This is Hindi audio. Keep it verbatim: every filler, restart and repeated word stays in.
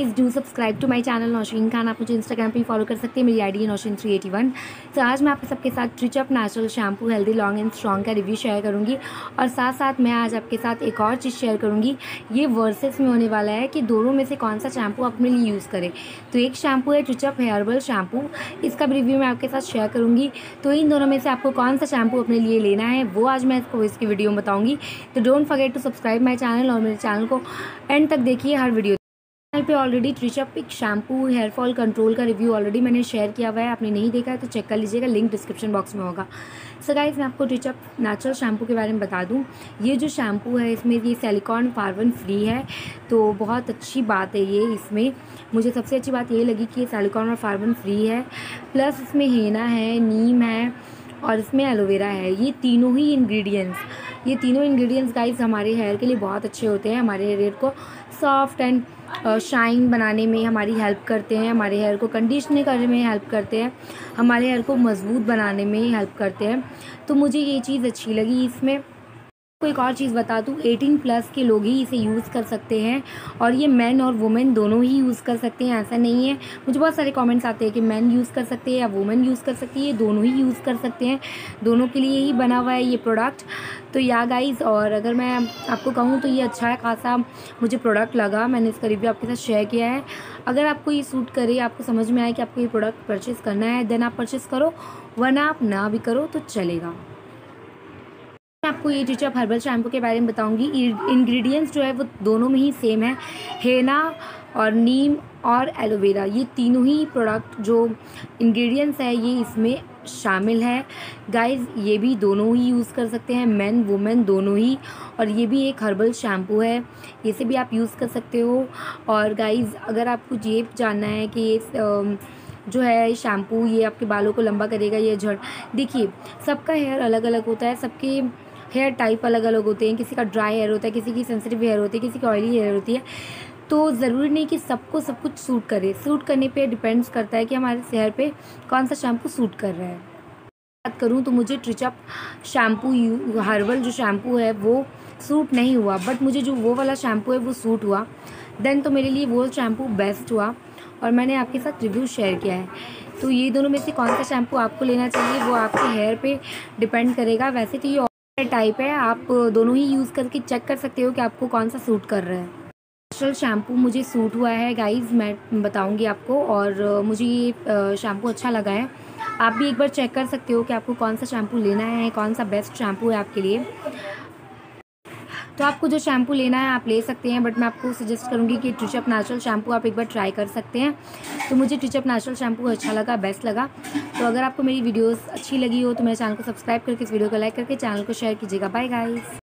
Please do subscribe to my channel Naushin Khan. आप मुझे इंस्टाग्राम पे फॉलो कर सकते हैं, मेरी आईडी है नौशीन थ्री एटी वन। तो आज मैं आपके सबके साथ Trichup natural shampoo healthy long and strong का रिव्यू शेयर करूंगी और साथ साथ मैं आज आपके साथ एक और चीज़ शेयर करूंगी। ये वर्सेस में होने वाला है कि दोनों में से कौन सा शैम्पू आप अपने लिए यूज़ करें। तो एक शैम्पू है ट्रिचअप हेयरबल शैम्पू, इसका भी रिव्यू मैं आपके साथ शेयर करूँगी। तो इन दोनों में से आपको कौन सा शैम्पू अपने लिए लेना है वो आज मैं इसको इसकी वीडियो में बताऊँगी। तो don't forget to subscribe my channel और मेरे चैनल को एंड तक देखिए हर वीडियो। चैनल पे ऑलरेडी ट्रिचअप एक शैम्पू हेयर फॉल कंट्रोल का रिव्यू ऑलरेडी मैंने शेयर किया हुआ है, आपने नहीं देखा है तो चेक कर लीजिएगा, लिंक डिस्क्रिप्शन बॉक्स में होगा। सो गाइस, मैं आपको ट्रिचअप नेचुरल शैम्पू के बारे में बता दूं। ये जो शैम्पू है इसमें ये सिलिकॉन पार्बन फ्री है, तो बहुत अच्छी बात है ये। इसमें मुझे सबसे अच्छी बात ये लगी कि ये सिलिकॉन और पार्बन फ्री है, प्लस इसमें हेना है, नीम है और इसमें एलोवेरा है। ये तीनों ही इंग्रेडिएंट्स ये तीनों इंग्रेडिएंट्स गाइस हमारे हेयर के लिए बहुत अच्छे होते हैं। हमारे हेयर को सॉफ्ट एंड शाइन बनाने में हमारी हेल्प करते हैं, हमारे हेयर को कंडीशनिंग करने में हेल्प करते हैं, हमारे हेयर को मजबूत बनाने में हेल्प करते हैं। तो मुझे ये चीज़ अच्छी लगी इसमें। को एक और चीज़ बता दूँ, अठारह प्लस के लोग ही इसे यूज़ कर सकते हैं और ये मैन और वुमेन दोनों ही यूज़ कर सकते हैं, ऐसा नहीं है। मुझे बहुत सारे कमेंट्स आते हैं कि मैन यूज़ कर सकते हैं या वुमेन यूज़ कर सकती है, ये दोनों ही यूज़ कर सकते हैं, दोनों के लिए ही बना हुआ है ये प्रोडक्ट। तो या गाइस, और अगर मैं आपको कहूँ तो ये अच्छा है खासा मुझे प्रोडक्ट लगा, मैंने इसका रिव्यू आपके साथ शेयर किया है। अगर आपको ये सूट करे, आपको समझ में आए कि आपको ये प्रोडक्ट परचेज़ करना है, देन आप परचेज़ करो, वरना आप ना भी करो तो चलेगा। मैं आपको ये ट्रिचअप हर्बल शैम्पू के बारे में बताऊंगी। इंग्रेडिएंट्स जो है वो दोनों में ही सेम है, हेना और नीम और एलोवेरा, ये तीनों ही प्रोडक्ट जो इंग्रेडिएंट्स है ये इसमें शामिल है। गाइस, ये भी दोनों ही यूज़ कर सकते हैं, मेन वुमेन दोनों ही। और ये भी एक हर्बल शैम्पू है, इसे भी आप यूज़ कर सकते हो। और गाइस, अगर आपको ये जानना है कि ये जो है शैम्पू ये आपके बालों को लंबा करेगा या झड़, देखिए सबका हेयर अलग अलग होता है, सबके हेयर टाइप अलग अलग होते हैं। किसी का ड्राई हेयर होता है, किसी की सेंसिटिव हेयर होती है, किसी की ऑयली हेयर होती है। तो ज़रूरी नहीं कि सबको सब कुछ सूट करे, सूट करने पे डिपेंड्स करता है कि हमारे हेयर पे कौन सा शैम्पू सूट कर रहा है। बात करूँ तो मुझे ट्रिचअप शैम्पू हर्बल जो शैम्पू है वो सूट नहीं हुआ, बट मुझे जो वो वाला शैम्पू है वो सूट हुआ, देन तो मेरे लिए वो शैम्पू बेस्ट हुआ और मैंने आपके साथ रिव्यू शेयर किया है। तो ये दोनों में से कौन सा शैम्पू आपको लेना चाहिए वो आपके हेयर पे डिपेंड करेगा। वैसे तो ये टाइप है, आप दोनों ही यूज़ करके चेक कर सकते हो कि आपको कौन सा सूट कर रहा है। नेचुरल शैम्पू मुझे सूट हुआ है गाइस, मैं बताऊंगी आपको, और मुझे ये शैम्पू अच्छा लगा है। आप भी एक बार चेक कर सकते हो कि आपको कौन सा शैम्पू लेना है, कौन सा बेस्ट शैम्पू है आपके लिए। तो आपको जो शैम्पू लेना है आप ले सकते हैं, बट मैं आपको सजेस्ट करूंगी कि ट्रिचअप नेचुरल शैम्पू आप एक बार ट्राई कर सकते हैं। तो मुझे ट्रिचअप नेचुरल शैम्पू अच्छा लगा, बेस्ट लगा। तो अगर आपको मेरी वीडियोस अच्छी लगी हो तो मेरे चैनल को सब्सक्राइब करके इस वीडियो को लाइक करके चैनल को शेयर कीजिएगा। Bye guys.